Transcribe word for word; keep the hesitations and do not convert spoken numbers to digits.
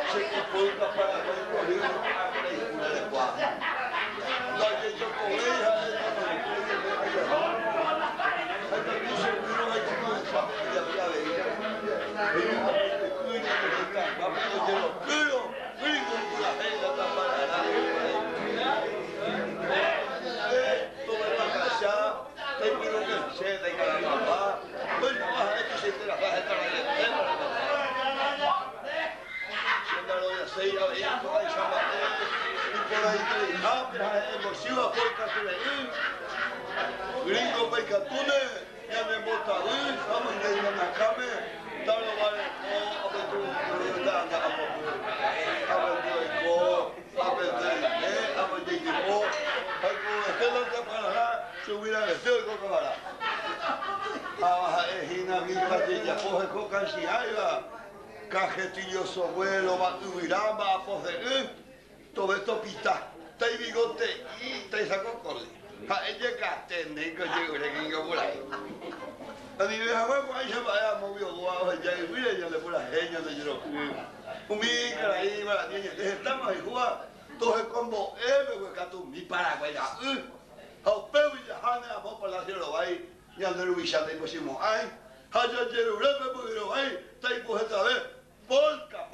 se comporta para el corrido y una de cuatro. La que yo con ella, ella no le puede ver allá. Hay que decir que no hay que comenzar a la veía. Ella no te cuida de los campos, pero yo lo cuido, cuido por la gente para la todo el casa, te cuido que se de cada papá, pues no vas a ver que se te la vas a estar ahí. Sei a veia por aí chamate e por aí que rápido emotiva foi catulei gringo vai catune ya me bota aí vamos aí na cama tal vale o aberto da da aberto ko aberto eh aberto ko aí com aquela que para lá subir a ver com para ah é hina vi fazer porra com canchiaiva cajetillo su abuelo, va a Ubirama, a poseer, todo esto pita, te bigote y te saco cole. A ella catene, que llegó el equipo por ahí. A mi vieja fue cuando ella vaya movió guau, ella y mira, ella le pone la genia de yo. Un mica ahí, para la niña, estamos ahí jugando, todo el combo, eh, me voy a tu mi paraguay, ya, eh. A peu y ya, hane, a vos para la cielo, ahí, y al de Ubishate, pues, ay, haya llegado, me pudieron ahí, te hay pues esta vez. Polka,